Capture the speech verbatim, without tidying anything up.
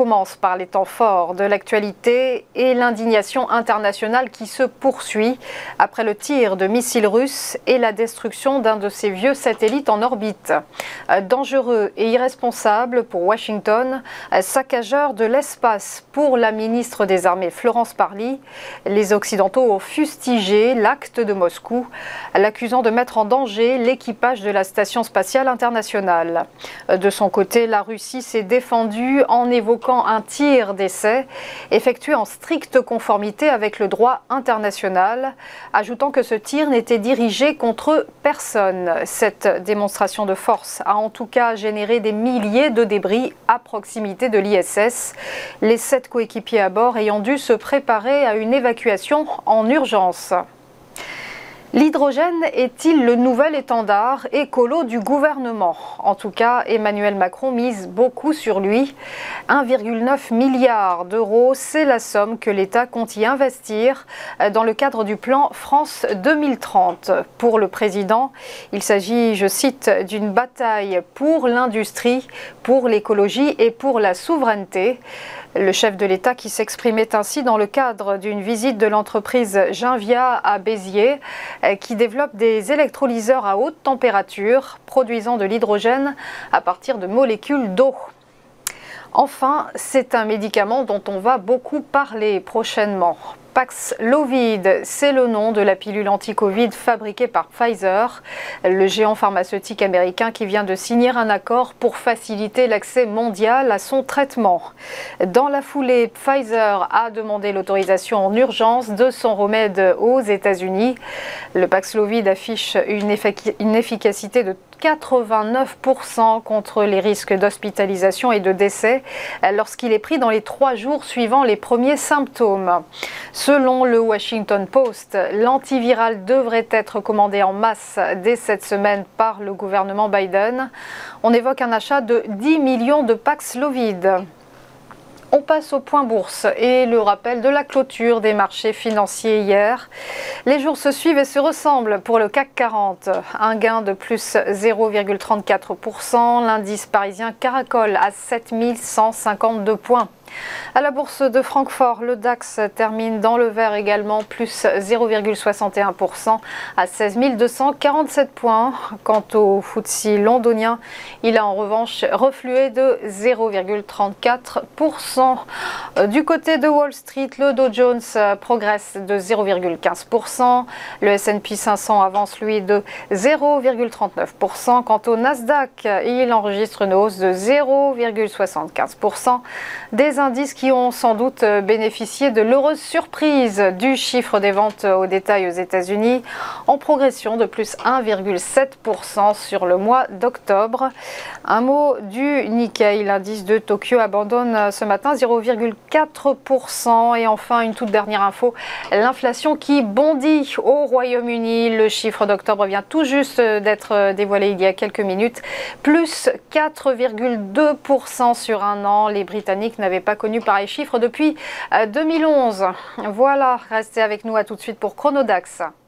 commence par les temps forts de l'actualité et l'indignation internationale qui se poursuit après le tir de missiles russes et la destruction d'un de ces vieux satellites en orbite. Dangereux et irresponsable pour Washington, saccageur de l'espace pour la ministre des Armées Florence Parly, les Occidentaux ont fustigé l'acte de Moscou, l'accusant de mettre en danger l'équipage de la Station spatiale internationale. De son côté, la Russie s'est défendue en évoquant un tir d'essai effectué en stricte conformité avec le droit international, ajoutant que ce tir n'était dirigé contre personne. Cette démonstration de force a en tout cas généré des milliers de débris à proximité de l'I S S, les sept coéquipiers à bord ayant dû se préparer à une évacuation en urgence. L'hydrogène est-il le nouvel étendard écolo du gouvernement? En tout cas, Emmanuel Macron mise beaucoup sur lui. un virgule neuf milliard d'euros, c'est la somme que l'État compte y investir dans le cadre du plan France deux mille trente. Pour le président, il s'agit, je cite, d'une bataille pour l'industrie, pour l'écologie et pour la souveraineté. Le chef de l'État qui s'exprimait ainsi dans le cadre d'une visite de l'entreprise Ginvia à Béziers, qui développe des électrolyseurs à haute température, produisant de l'hydrogène à partir de molécules d'eau. Enfin, c'est un médicament dont on va beaucoup parler prochainement. Paxlovid, c'est le nom de la pilule anti-Covid fabriquée par Pfizer, le géant pharmaceutique américain qui vient de signer un accord pour faciliter l'accès mondial à son traitement. Dans la foulée, Pfizer a demandé l'autorisation en urgence de son remède aux États-Unis. Le Paxlovid affiche une, effic- une efficacité de quatre-vingt-neuf pour cent contre les risques d'hospitalisation et de décès lorsqu'il est pris dans les trois jours suivant les premiers symptômes. Selon le Washington Post, l'antiviral devrait être commandé en masse dès cette semaine par le gouvernement Biden. On évoque un achat de dix millions de Paxlovid. On passe au point bourse et le rappel de la clôture des marchés financiers hier. Les jours se suivent et se ressemblent pour le C A C quarante. Un gain de plus zéro virgule trente-quatre pour cent. L'indice parisien caracole à sept mille cent cinquante-deux points. À la bourse de Francfort, le DAX termine dans le vert également, plus zéro virgule soixante et un pour cent à seize mille deux cent quarante-sept points. Quant au F T S E londonien, il a en revanche reflué de zéro virgule trente-quatre pour cent. Du côté de Wall Street, le Dow Jones progresse de zéro virgule quinze pour cent. Le S and P cinq cents avance lui de zéro virgule trente-neuf pour cent. Quant au Nasdaq, il enregistre une hausse de zéro virgule soixante-quinze pour cent. Des indices qui ont sans doute bénéficié de l'heureuse surprise du chiffre des ventes au détail aux États-Unis, en progression de plus un virgule sept pour cent sur le mois d'octobre. Un mot du Nikkei, l'indice de Tokyo abandonne ce matin zéro virgule quatre pour cent. Et enfin, une toute dernière info, l'inflation qui bondit au Royaume-Uni. Le chiffre d'octobre vient tout juste d'être dévoilé il y a quelques minutes, plus quatre virgule deux pour cent sur un an. Les Britanniques n'avaient pas connu pareil chiffre depuis deux mille onze. Voilà, restez avec nous, à tout de suite pour Chronodax.